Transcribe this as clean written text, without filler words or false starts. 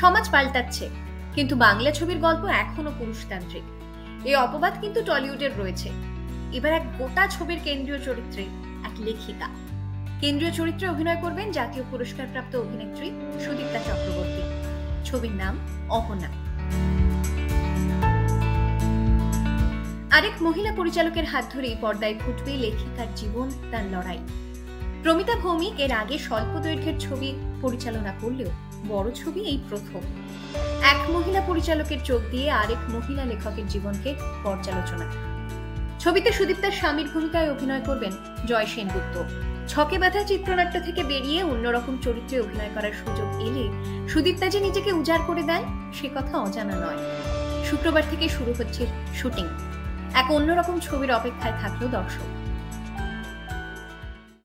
সমাজ পাল্টাচ্ছে, কিন্তু বাংলা ছবির গল্প এখনো পুরুষতান্ত্রিক। এই অপবাদ কিন্তু টলিউডের রয়েছে। এবার এক গোটা ছবির কেন্দ্রীয় চরিত্রে এক লেখিকা। কেন্দ্রীয় চরিত্রে অভিনয় করবেন জাতীয় পুরস্কারপ্রাপ্ত অভিনেত্রী সুদীপ্তা চক্রবর্তী। ছবির নাম অহনা। আরেক মহিলা পরিচালকের হাত ধরেই পর্দায় ফুটবে লেখিকার জীবন, তার লড়াই। প্রমিতা ভৌমিক এর আগে স্বল্প দৈর্ঘ্যের ছবি পরিচালনা করলেও বড় ছবি এই প্রথম। এক মহিলা পরিচালকের চোখ দিয়ে আরেক মহিলা লেখকের জীবনকে পর্যালোচনা। ছবিতে সুদীপ্তার স্বামীর ভূমিকায় অভিনয় করবেন জয় সেনগুপ্ত। ছকে বাঁধা চিত্রনাট্য থেকে বেরিয়ে অন্যরকম চরিত্রে অভিনয় করার সুযোগ এলে সুদীপ্তা যে নিজেকে উজাড় করে দেন সে কথা অজানা নয়। শুক্রবার থেকে শুরু হচ্ছে শুটিং। এক অন্যরকম ছবির অপেক্ষায় থাকলো দর্শক।